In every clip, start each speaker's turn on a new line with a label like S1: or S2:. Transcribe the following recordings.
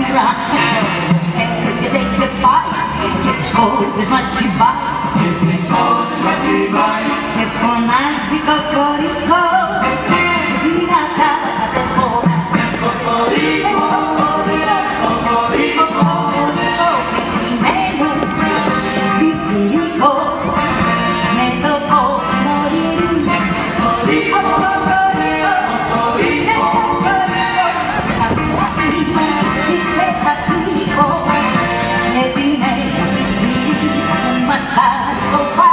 S1: Και φωνάζει κοκορικό, δυνατά τα φορά. Κοκορικό, κοκορικό, κοκορικό, πετυμένο, πιτσιρικό, με το κοκορί. Κοκορικό, κοκορικό, κοκορικό, κοκορικό, είσαι πατρικό, με την πιτσιρί που μας πάρει στο πάλι.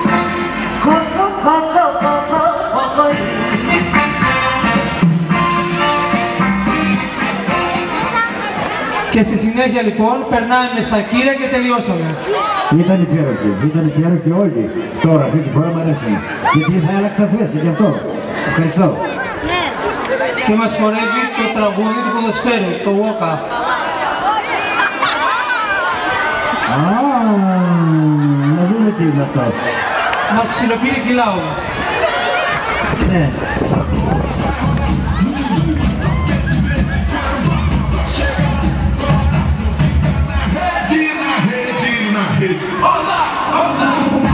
S2: Και στη συνέχεια λοιπόν περνάμε με Σακύρα και τελειώσαμε.
S3: Ήταν υπέροχοι όλοι. Τώρα αυτή τη φορά μου αρέσουν. Γιατί θα άλλαξα θέση γι' αυτό. Ευχαριστώ.
S2: Και μας χορεύει το τραγούδι του ποδοσφαίρου, το Walk Up.
S3: Να δούμε τι είναι αυτό.
S2: Μας ψιλοπήρε κιλά όμως.
S3: Ναι.
S4: Olá, olá.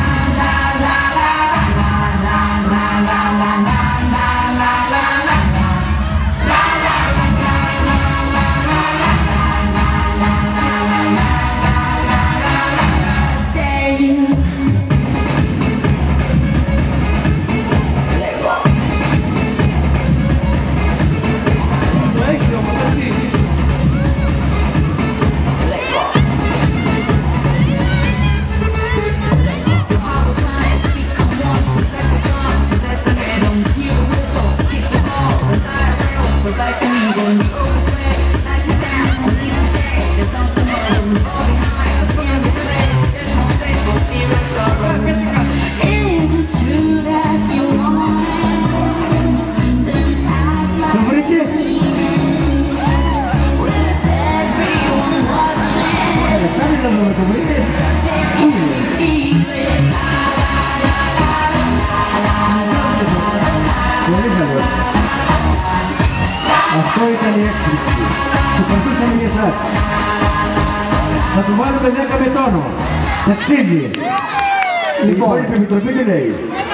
S3: Αυτό ήταν η έκπληξη που προσπαθούσαμε για εσάς. Θα του βάλουμε 10 με τόνο. Αξίζει. Λοιπόν, η Επιτροπή τι λέει.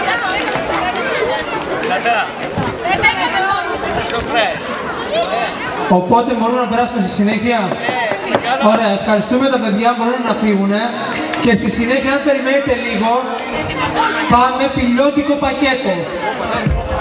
S2: Οπότε μπορούμε να περάσουμε στη συνέχεια. Ωραία, ευχαριστούμε τα παιδιά, μπορούν να φύγουν. Και στη συνέχεια, αν περιμένετε λίγο, πάμε πιλότικο πακέτο.